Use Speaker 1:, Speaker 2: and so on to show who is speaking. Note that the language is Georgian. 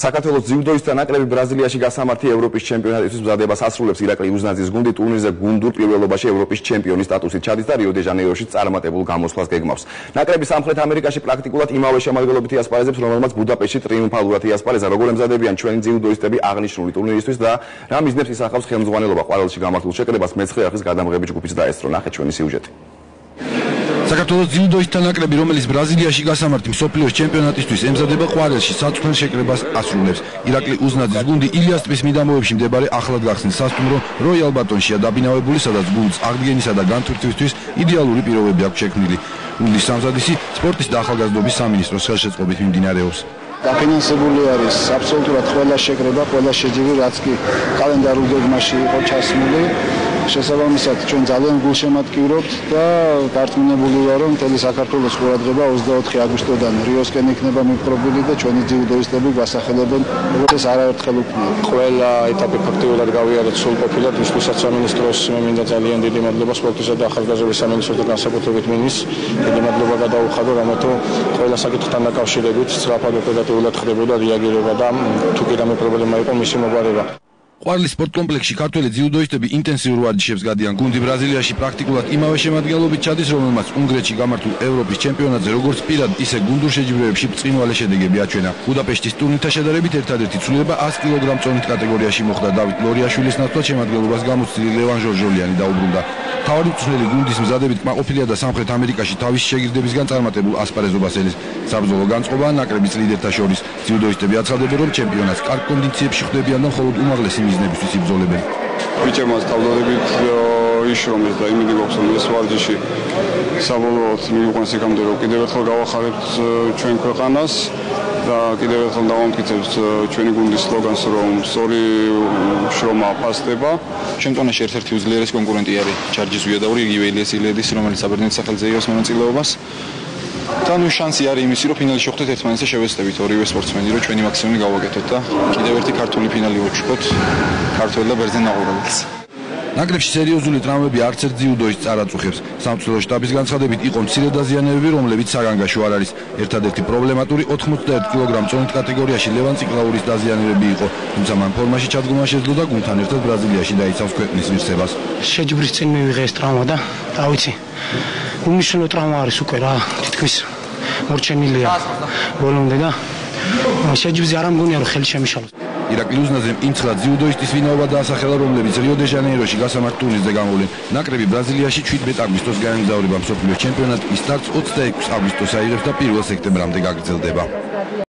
Speaker 1: საქართველოს ძიუდოისტთა ნაკრები ბრაზილიაში გასამართი ევროპის ჩემპიონატისთვის მზადებას ასრულებს. ირაკლი უზნაძის გუნდი ტურნირზე გუნდურ პირველობაში ევროპის ჩემპიონის სტატუსით ჩადის და რიო-დე-ჟანეიროში წარმატებულ გამოსვლას გეგმავს. ნაკრები სამხრეთ ამერიკაში პრაქტიკულად იმავე შემადგენლობით იასპარეზებს, რომელმაც ბუდაპეშტში ტრიუმფალურად იასპარეზა. როგორ ემზადებიან ჩვენი ძიუდოისტები აღნიშნული ტურნირისთვის და რა მიზნებს ისახავს ხელმძღვანელობა ყვავილში გამართულ შეკრებას მეცხრე არხის გადამღები ჯგუფიც დაესწრო. ნახეთ ჩვენი სიუჟეტი.
Speaker 2: საქართველოს ძიუდოისტთა ნაკრები, რომელიც ბრაზილიაში გასამართი მსოფლიოს ჩემპიონატისთვის ემზადება ყვარელში საწყნელ შეკრებას ასრულებს. ირაკლი უზნაძის გუნდი ილიას ტბის მიდამოებში მდებარე ახლად გახსნილ სასტუმრო როიალ ბატონშია დაბინავებული, სადაც გუნდს აღდგენისა და განთვრთვისთვის იდეალური პირობები აქვს შექმნილი. გუნდის სამზადისი სპორტის და ახალგაზრდობის სამინისტროს ხელშეწყობით მიმდინარეობს.
Speaker 3: დაფინანსებული არის აბსოლუტურად ყველა შეკრება, ყველა შეჯიბი, რაც კი კალენდარულ გეგმაში იყო ჩასმული. შესაბამისად, ჩვენ ძალიან გულშემატკივრობთ და დარწმუნებული ვარ, რომ მთელი საქართველოს ყურადღება 24 აგვისტოდან რიოსკენ იქნება მიპყრობილი და ჩვენი ძიუდოისტები გვასახელებენ, როგორც არაერთხელ უქმნია.
Speaker 4: ყველა ეტაპი ფაქტიურად გავიარეთ სრულყოფილად, ვისთვისაც სამინისტროს მე მინდა ძალიან დიდი მადლობა სპორტისა და ახალგაზრდობის სამინისტროს და განსაკუთრებით მინის დიდი მადლობა გადაუხადო, რამეთო ყველა საკითხთან დაკავშირებით სწრაფად ოპერატიულად ხდებოდა რეაგირება და თუ კი რამე პრობლემა იყო მისი მოგვარება.
Speaker 2: ყვარლის სპორტ კომპლექსში ქართველი ძიუდოისტები ინტენსიურ ვარჯიშებს გადიან. გუნდი ბრაზილიაში პრაქტიკულად იმავე შემადგენლობით ჩადის, რომელმაც უნგრეთში გამართულ ევროპის ჩემპიონატზე როგორც პირად, ისე გუნდურ შეჯიბრებებში ბრწყინვალე შედეგები აჩვენა. ბუდაპეშტის ტურნირთან შედარებით ერთადერთი ცვლილება 100 კილოგრამ წონით კატეგორიაში მოხდა. დავით ლორიაშვილის ნაცვლად შემადგენლობას გამოცდილი ლევან ჟორჟოლიანი დაუბრუნდა. მთავარი მწვრთნელი გუნდის მზადებით კმაყოფილია და სამხრეთ ამერიკაში თავისი შეგირდებისგან წარმატებულ ასპარეზობას ელის. საბრძოლო განწყობაა ნაკრების ლიდერთა შორის. ძიუდოისტები აცხადებენ, რომ ჩემპიონატს კარგ კონდიციებში ხვდებიან და მხოლოდ უმაღლესი მიზნებისთვის იბრძოლებენ.
Speaker 5: ბიჭებმაც თავდადებით იშრომეს და იმედი გვაქვს, რომ ეს ვარჯიში საბოლოოდ მივიყვანს იქამდე, რომ კიდევ ერთხელ გავახარებთ ჩვენ ქვეყანას და კიდევ ერთხელ დავამტკიცებთ ჩვენი გუნდის სლოგანს, რომ სწორი შრომა ფასდება.
Speaker 6: ჩემპიონატში ერთ-ერთი უძლიერესი კონკურენტი არის ჯარჯის ვიადაური, იგივე ილიას ილედის, რომელიც საბერძნეთის სახელზე იღებს მონაწილეობას. და ნუ შანსი არის იმისი, რომ ფინალში ვხვდეთ ერთმანეთს და შევეცდებით ორივე სპორტსმენი, რომ ჩვენი მაქსიმუმი გავაკეთოთ და კიდევ ერთი ქართული ფინალი ვუჩვენოთ ქართველ და ბერძენ მაყურებელს.
Speaker 2: ნაკრებში სერიოზული ტრამვები არც ერთ ძიუდოისტს არ აწუხებს. სამწვრთნელო შტაბის განცხადებით იყო მცირე დაზიანებები, რომლებიც საგანგაშო არ არის. ერთადერთი პრობლემატური 91 კილოგრამ წონით კატეგორიაში ლევან ციკლაურის დაზიანებები იყო, თუმცა მან ფორმაში ჩადგომა შეძლო და გუნდთან ერთად ბრაზილიაში დაიცავს ქვეყნის ღირსებას.
Speaker 7: შეჯიბრის წინ მივიღე ეს ტრავმა და დავიცი. უმნიშვნელო ტრავმა არის უკვე რა, თითქმის მორჩენილია ბოლომდე და შეჯიბრზე არ ამგონია რომ ხელი შემიშალოს.
Speaker 2: ირაკლი უზნაძემ იმცხრა ძიუდოისტის ვინაობა დაასახელა, რომლებიც რიო-დე-ჟანეიროში გასამართ ტურნირზე გამოვლენ. ნაკრები ბრაზილიაში 17 აგვისტოს გაემგზავრება. მსოფლიოს ჩემპიონატი სტარტს 26 აგვისტოს აიღებს და 1 სექტემბრამდე გაგრძელდება.